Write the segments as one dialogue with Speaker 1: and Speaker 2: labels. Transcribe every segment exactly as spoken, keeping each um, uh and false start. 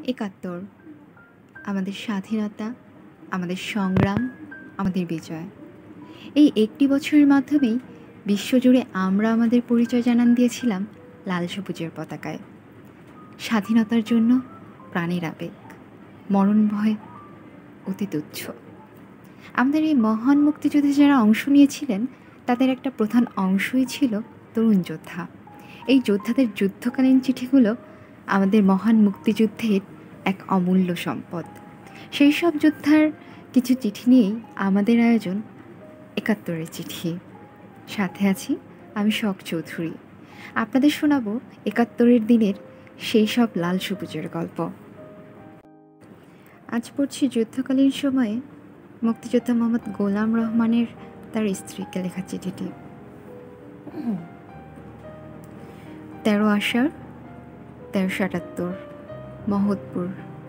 Speaker 1: একাত্তর আমাদের স্বাধীনতা, আমাদের সংগ্রাম, আমাদের বিজয়। এই একটি বছরের মাধ্যমেই বিশ্বজুড়ে আমরা আমাদের পরিচয় জানান দিয়েছিলাম লাল সবুজের পতাকায়। স্বাধীনতার জন্য প্রাণের আবেগ, মরণ ভয় অতি তুচ্ছ। আমাদের এই মহান মুক্তিযুদ্ধে যারা অংশ নিয়েছিলেন তাদের একটা প্রধান অংশই ছিল তরুণ যোদ্ধা। এই যোদ্ধাদের যুদ্ধকালীন চিঠিগুলো আমাদের মহান মুক্তিযুদ্ধের এক অমূল্য সম্পদ। সেই সব যোদ্ধার কিছু চিঠি নিয়েই আমাদের আয়োজন একাত্তরের চিঠি। সাথে আছি আমি শখ চৌধুরী। আপনাদের শোনাবো একাত্তরের দিনের সেই সব লাল সবুজের গল্প। আজ পড়ছি যুদ্ধকালীন সময়ে মুক্তিযোদ্ধা মোহাম্মদ গোলাম রহমানের তার স্ত্রীকে লেখা চিঠিটি। তেরো আষাঢ় তেরোশো আটাত্তর, মহৎপুর,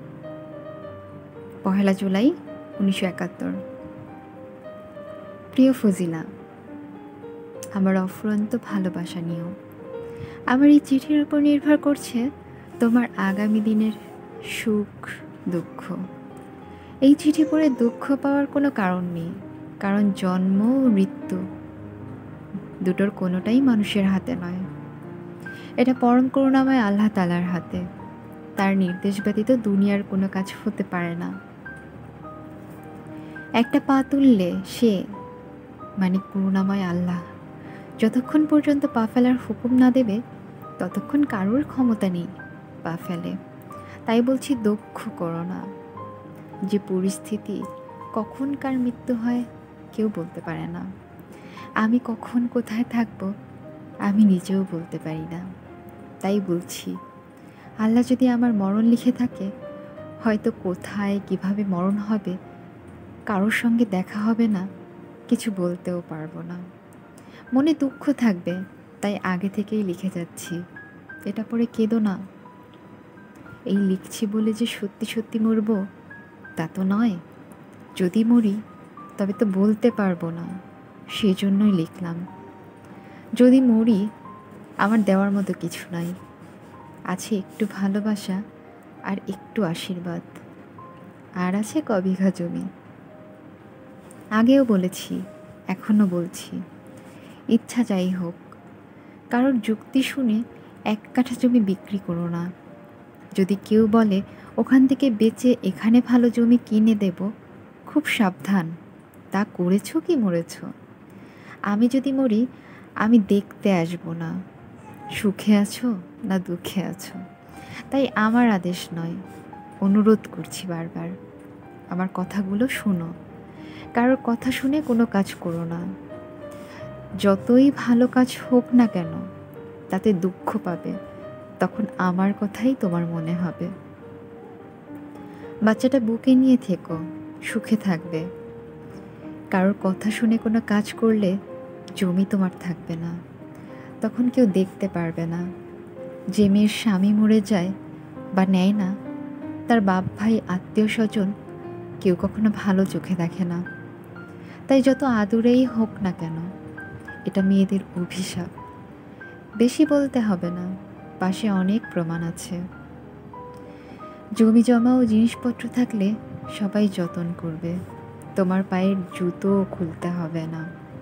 Speaker 1: পহেলা জুলাই উনিশশো একাত্তর। প্রিয় ফজিলা, আমার অফুরন্ত ভালোবাসা নিও। আমার এই চিঠির উপর নির্ভর করছে তোমার আগামী দিনের সুখ দুঃখ। এই চিঠি পড়ে দুঃখ পাওয়ার কোনো কারণ নেই, কারণ জন্ম ও মৃত্যু দুটোর কোনোটাই মানুষের হাতে নয়। এটা পরম করুণাময় আল্লাহ তাআলার হাতে। তার নির্দেশ ব্যতীত দুনিয়ার কোনো কাজ হতে পারে না। একটা পা তুললে সে মানে করুণাময় আল্লাহ যতক্ষণ পর্যন্ত পা ফেলার হুকুম না দেবে ততক্ষণ কারোর ক্ষমতা নেই পা ফেলে। তাই বলছি দুঃখ করো না। যে পরিস্থিতি কখন কার মৃত্যু হয় কেউ বলতে পারে না। আমি কখন কোথায় থাকব আমি নিজেও বলতে পারি না। তাই বলছি, আল্লাহ যদি আমার মরণ লিখে থাকে, হয়তো কোথায় কিভাবে মরণ হবে কারোর সঙ্গে দেখা হবে না, কিছু বলতেও পারবো না। মনে দুঃখ থাকবে, তাই আগে থেকেই লিখে যাচ্ছি। এটা পড়ে কেঁদো না। এই লিখছি বলে যে সত্যি সত্যি মরব তা তো নয়। যদি মরি তবে তো বলতে পারবো না, সেই জন্যই লিখলাম। যদি মরি আমার দেওয়ার মতো কিছু নাই, আছে একটু ভালোবাসা আর একটু আশীর্বাদ, আর আছে ক বিঘা জমি। আগেও বলেছি, এখনও বলছি, ইচ্ছা যাই হোক, কারোর যুক্তি শুনে এক কাঠা জমি বিক্রি করো না। যদি কেউ বলে ওখান থেকে বেচে এখানে ভালো জমি কিনে দেব, খুব সাবধান, তা করেছো কি মরেছ। আমি যদি মরি আমি দেখতে আসবো না সুখে আছো না দুঃখে আছো। তাই আমার আদেশ নয়, অনুরোধ করছি বারবার, আমার কথাগুলো শোনো। কারোর কথা শুনে কোনো কাজ করো না। যতই ভালো কাজ হোক না কেন তাতে দুঃখ পাবে, তখন আমার কথাই তোমার মনে হবে। বাচ্চাটা বুকে নিয়ে থেকো, সুখে থাকবে। কারোর কথা শুনে কোনো কাজ করলে জমি তোমার থাকবে না, তখন কেউ দেখতে পারবে না। যে মেয়ের স্বামী মরে যায় বা নেয় না, তার বাপ ভাই আত্মীয় স্বজন কেউ কখনো ভালো চোখে দেখে না। তাই যত আদুরেই হোক না কেন, এটা মেয়েদের অভিশাপ। বেশি বলতে হবে না, পাশে অনেক প্রমাণ আছে। জমি জমা ও জিনিসপত্র থাকলে সবাই যতন করবে, তোমার পায়ের জুতোও খুলতে হবে না।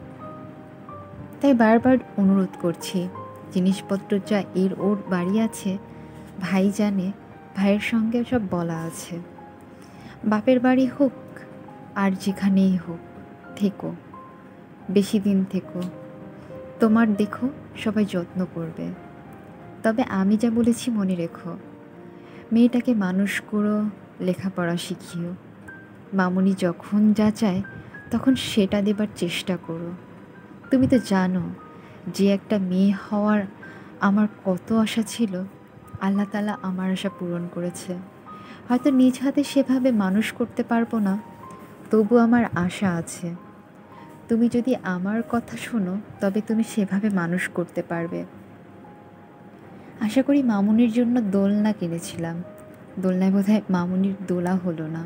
Speaker 1: তাই বারবার অনুরোধ করছি, জিনিসপত্র যা এর ওর বাড়ি আছে ভাই জানে, ভাইয়ের সঙ্গে সব বলা আছে। বাপের বাড়ি হোক আর যেখানেই হোক থেকো, বেশি দিন থেকো। তোমার দেখো সবাই যত্ন করবে। তবে আমি যা বলেছি মনে রেখো, মেয়েটাকে মানুষ করো, লেখাপড়া শিখিও। মামুনি যখন যা চায় তখন সেটা দেবার চেষ্টা করো। তুমি তো জানো যে একটা মেয়ে হওয়ার আমার কত আশা ছিল, আল্লাহ তাআলা আমার আশা পূরণ করেছে। হয়তো নিজ হাতে সেভাবে মানুষ করতে পারবো না, তবু আমার আশা আছে। তুমি যদি আমার কথা শোনো তবে তুমি সেভাবে মানুষ করতে পারবে। আশা করি মামুনির জন্য দোলনা কিনেছিলাম, দোলনায় বোধহয় মামুনির দোলা হলো না।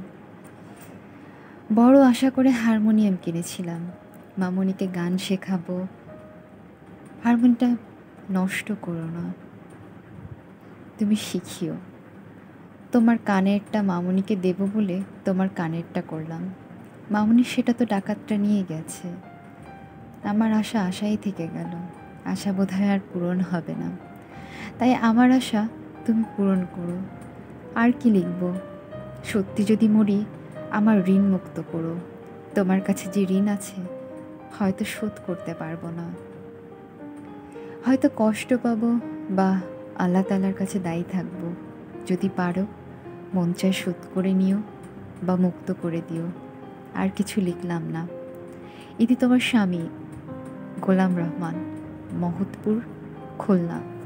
Speaker 1: বড় আশা করে হারমোনিয়াম কিনেছিলাম, মামুনিকে গান শেখাবো। হারমোনিয়ামটা নষ্ট করো না, তুমি শিখিও। তোমার কানেরটা মামুনিকে দেব বলে তোমার কানেরটা করলাম। মামুনি সেটা তো ডাকাতটা নিয়ে গেছে। আমার আশা আশাই থেকে গেল। আশা বোধহয় আর পূরণ হবে না। তাই আমার আশা তুমি পূরণ করো। আর কি লিখব? সত্যি যদি মরি, আমার ঋণ মুক্ত করো। তোমার কাছে যে ঋণ আছে হয়তো শোধ করতে পারবো না, হয়তো কষ্ট পাবো বা আল্লাহ তাআলার কাছে দায়ী থাকবো। যদি পারো মন চায় শোধ করে নিও বা মুক্ত করে দিও। আর কিছু লিখলাম না। ইতি তোমার স্বামী গোলাম রহমান, মহৎপুর, খুলনা।